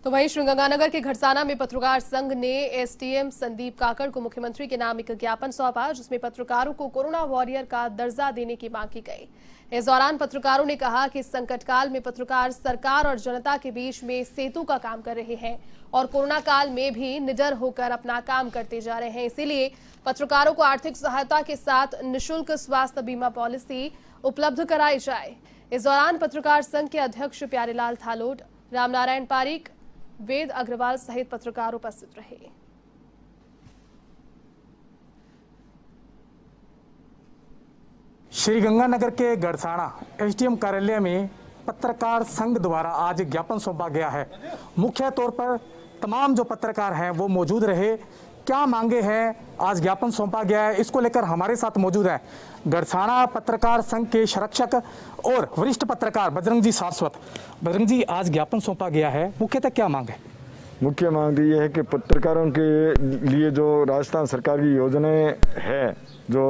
तो वहीं श्रीगंगानगर के घड़साना में पत्रकार संघ ने एसडीएम संदीप काकड़ को मुख्यमंत्री के नाम एक ज्ञापन सौंपा, जिसमें पत्रकारों को कोरोना वॉरियर का दर्जा देने की मांग की गई। इस दौरान पत्रकारों ने कहा कि इस संकट काल में पत्रकार सरकार और जनता के बीच में सेतु का काम कर रहे हैं और कोरोना काल में भी निडर होकर अपना काम करते जा रहे हैं। इसीलिए पत्रकारों को आर्थिक सहायता के साथ निःशुल्क स्वास्थ्य बीमा पॉलिसी उपलब्ध कराई जाए। इस दौरान पत्रकार संघ के अध्यक्ष प्यारेलाल थालोट, रामनारायण पारीक, वेद अग्रवाल सहित पत्रकार उपस्थित रहे। श्रीगंगानगर के गड़साना एसडीएम कार्यालय में पत्रकार संघ द्वारा आज ज्ञापन सौंपा गया है। मुख्य तौर पर तमाम जो पत्रकार हैं वो मौजूद रहे। क्या मांगे हैं, आज ज्ञापन सौंपा गया है, इसको लेकर हमारे साथ मौजूद है गड़साना पत्रकार संघ के संरक्षक और वरिष्ठ पत्रकार बजरंग जी सारस्वत। बजरंग जी, आज ज्ञापन सौंपा गया है, मुख्यतः क्या मांग है? मुख्य मांग ये है कि पत्रकारों के लिए जो राजस्थान सरकार की योजनाएं है, जो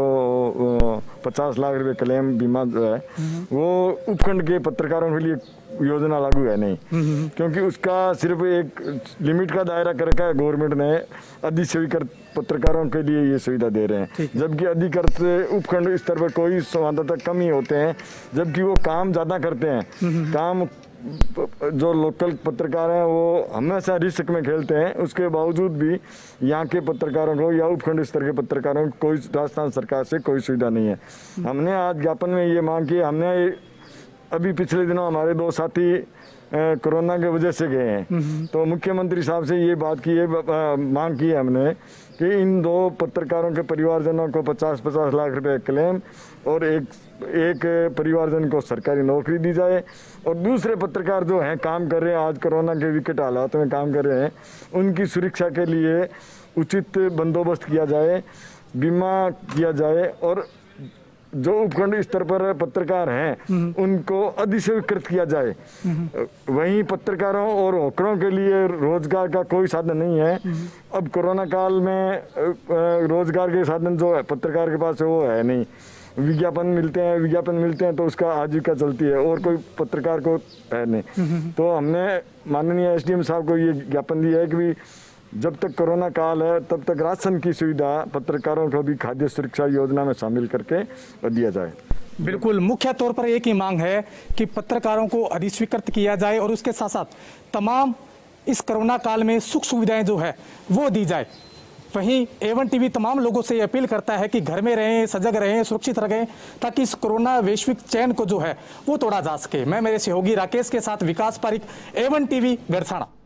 50 लाख रुपए क्लेम बीमा जो है, वो उपखंड के पत्रकारों के लिए योजना लागू है नहीं, क्योंकि उसका सिर्फ एक लिमिट का दायरा कर रखा है गवर्नमेंट ने। अधिस्वीकृत पत्रकारों के लिए ये सुविधा दे रहे हैं, जबकि अधिकृत उपखंड स्तर पर कोई संवाददाता कम ही होते हैं, जबकि वो काम ज्यादा करते हैं। काम जो लोकल पत्रकार हैं वो हमेशा रिस्क में खेलते हैं, उसके बावजूद भी यहाँ के पत्रकारों को या उपखंड स्तर के पत्रकारों को कोई राजस्थान सरकार से कोई सुविधा नहीं है। हमने आज ज्ञापन में ये मांग की। हमने अभी पिछले दिनों हमारे 2 साथी कोरोना के वजह से गए हैं, तो मुख्यमंत्री साहब से ये बात की है, मांग की है हमने कि इन 2 पत्रकारों के परिवारजनों को 50-50 लाख रुपए क्लेम और एक परिवारजन को सरकारी नौकरी दी जाए, और दूसरे पत्रकार जो हैं काम कर रहे हैं, आज कोरोना के विकट हालात में काम कर रहे हैं, उनकी सुरक्षा के लिए उचित बंदोबस्त किया जाए, बीमा किया जाए, और जो उपखंड स्तर पर पत्रकार हैं उनको अधिस्वीकृत किया जाए। वहीं पत्रकारों और होकरों के लिए रोजगार का कोई साधन नहीं है। अब कोरोना काल में रोजगार के साधन जो है पत्रकार के पास वो है नहीं। विज्ञापन मिलते हैं तो उसका आजीविका चलती है, और कोई पत्रकार को है नहीं। तो हमने माननीय एसडीएम साहब को ये ज्ञापन दिया है कि जब तक कोरोना काल है तब तक राशन की सुविधा पत्रकारों को भी खाद्य सुरक्षा योजना में शामिल करके दिया जाए। बिल्कुल, मुख्य तौर पर एक ही मांग है कि पत्रकारों को अधिस्वीकृत किया जाए और उसके साथ साथ तमाम इस कोरोना काल में सुख सुविधाएं जो है वो दी जाए। वहीं A1 टीवी तमाम लोगों से ये अपील करता है कि घर में रहें, सजग रहें, सुरक्षित रहें, ताकि इस कोरोना वैश्विक चैन को जो है वो तोड़ा जा सके। मैं मेरे सहयोगी राकेश के साथ विकास पारीक, A1 टीवी, गड़साना।